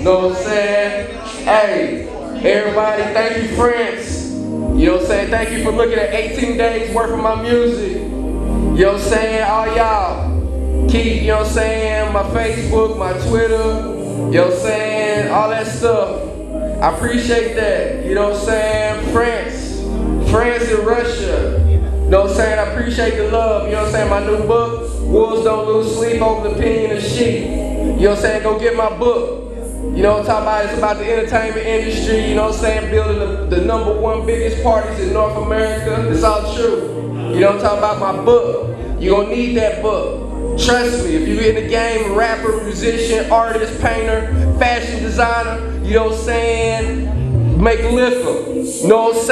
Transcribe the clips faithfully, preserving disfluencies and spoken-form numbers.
Know what I'm saying? Hey, everybody, thank you, friends. You know what I'm saying? Thank you for looking at eighteen days worth of my music. You know what I'm saying? All y'all, keep, you know what I'm saying, my Facebook, my Twitter, you know what I'm saying, all that stuff. I appreciate that. You know what I'm saying? France, France and Russia. You know what I'm saying? I appreciate the love. You know what I'm saying? My new book, Wolves Don't Lose Sleep Over the Opinion of Sheep. You know what I'm saying? Go get my book. You know what I'm talking about? It's about the entertainment industry, you know what I'm saying? Building the, the number one biggest parties in North America. It's all true. You know what I'm talking about? My book. You're gonna need that book. Trust me, if you're in the game, rapper, musician, artist, painter, fashion designer, you know what I'm saying? Make liquor. You know what I'm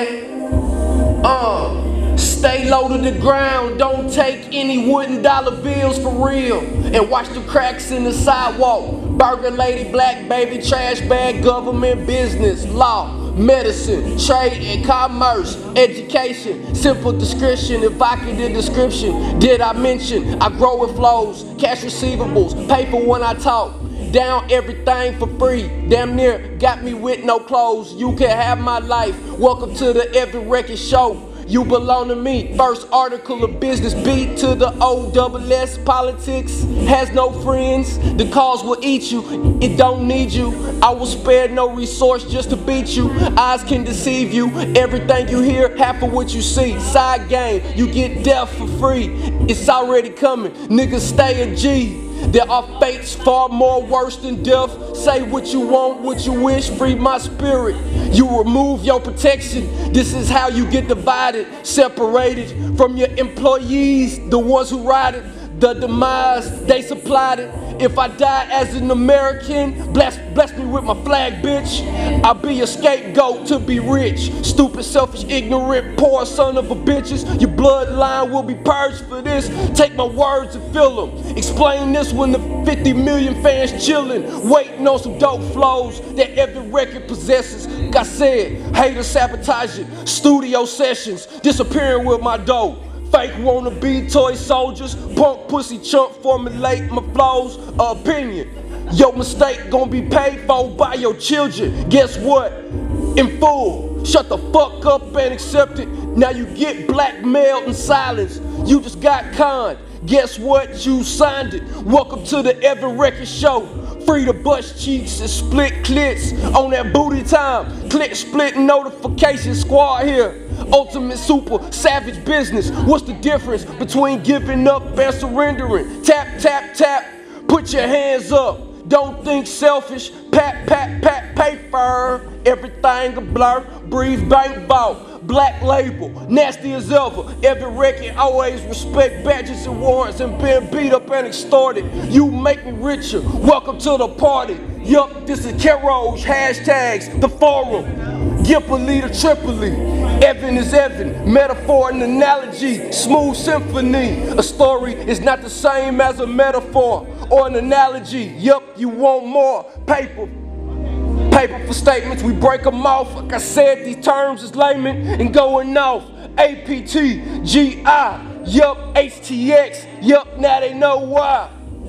saying? Um. Stay low to the ground, don't take any wooden dollar bills for real. And watch the cracks in the sidewalk. Burger lady, black baby, trash bag, government, business, law, medicine, trade and commerce, education, simple description, evocative description. Did I mention I grow with flows, cash receivables, paper when I talk. Down everything for free, damn near got me with no clothes. You can have my life, welcome to the Every Record Show. You belong to me. First article of business, beat to the O double S. Politics has no friends. The cause will eat you. It don't need you. I will spare no resource just to beat you. Eyes can deceive you. Everything you hear, half of what you see. Side game, you get death for free. It's already coming. Niggas stay a G. There are fates far more worse than death. Say what you want, what you wish, free my spirit. You remove your protection. This is how you get divided, separated from your employees, the ones who ride it. The demise, they supplied it. If I die as an American, bless, bless me with my flag, bitch. I'll be a scapegoat to be rich. Stupid, selfish, ignorant, poor son of a bitches. Your bloodline will be purged for this. Take my words and feel them. Explain this when the fifty million fans chillin', waiting on some dope flows that every record possesses. Like I said, haters sabotaging, studio sessions, disappearing with my dough. Fake wannabe toy soldiers, punk pussy chump formulate my flows of opinion. Your mistake gonna be paid for by your children. Guess what? In full. Shut the fuck up and accept it. Now you get blackmailed in silence. You just got conned. Guess what? You signed it. Welcome to the Every Record Show. Free the butt cheeks and split clits on that booty time. Click split notification squad here. Ultimate super savage business. What's the difference between giving up and surrendering? Tap, tap, tap. Put your hands up. Don't think selfish. Pat, pat, pat, paper. Everything a blur. Breathe, bank vault. Black label, nasty as ever. Every record always respect badges and warrants and being beat up and extorted. You make me richer. Welcome to the party. Yup, this is Kerouac, hashtags, the forum. Gallipoli to Tripoli. Evan is Evan. Metaphor and analogy. Smooth symphony. A story is not the same as a metaphor or an analogy. Yup, you want more paper. Paper for statements, we break them off. Like I said, these terms is layman and going off. A P T, G I, yup, H T X, yup, now they know why.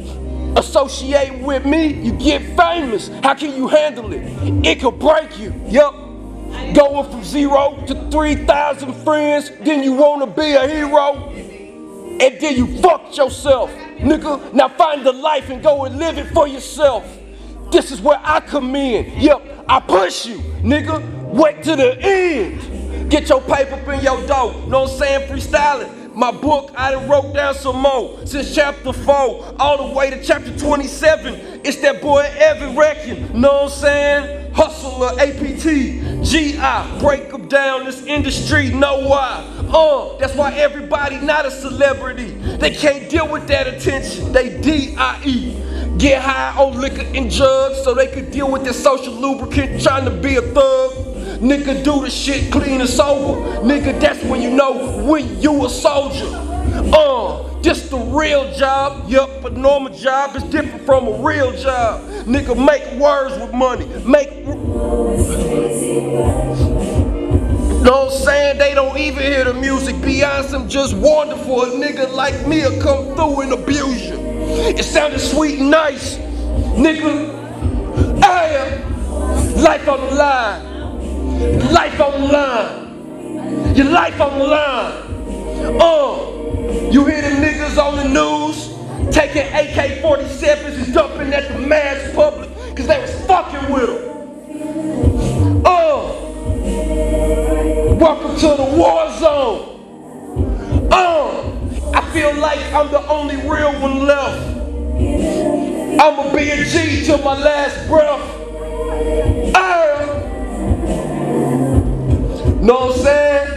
Associate with me, you get famous. How can you handle it? It could break you, yup. Going from zero to three thousand friends, then you wanna be a hero. And then you fucked yourself, nigga. Now find the life and go and live it for yourself. This is where I come in. Yep, I push you, nigga. Wait to the end. Get your paper up in your dough. Know what I'm saying? Freestyling. My book, I done wrote down some more. Since chapter four, all the way to chapter twenty-seven. It's that boy Evan Reckon. Know what I'm saying? Hustler, A P T, G I. Break them down this industry. Know why? Uh, that's why everybody not a celebrity. They can't deal with that attention. They D I E. Get high on liquor and drugs so they could deal with their social lubricant trying to be a thug. Nigga, do the shit clean and sober. Nigga, that's when you know when you a soldier. Uh, just the real job. Yup, a normal job is different from a real job. Nigga, make words with money. Make... Know what I'm saying? They don't even hear the music. Beyond some just wonderful. A nigga like me will come through and abuse you. It sounded sweet and nice, nigga. Hey, life on the line. Life on the line. Your life on the line. Uh, you hear them niggas on the news taking A K forty-sevens and dumping at the mass public because they was fucking with them. Uh, welcome to the war zone. Uh, I feel like I'm the only real one left. I'ma be a G till my last breath. Uh, know what I'm saying?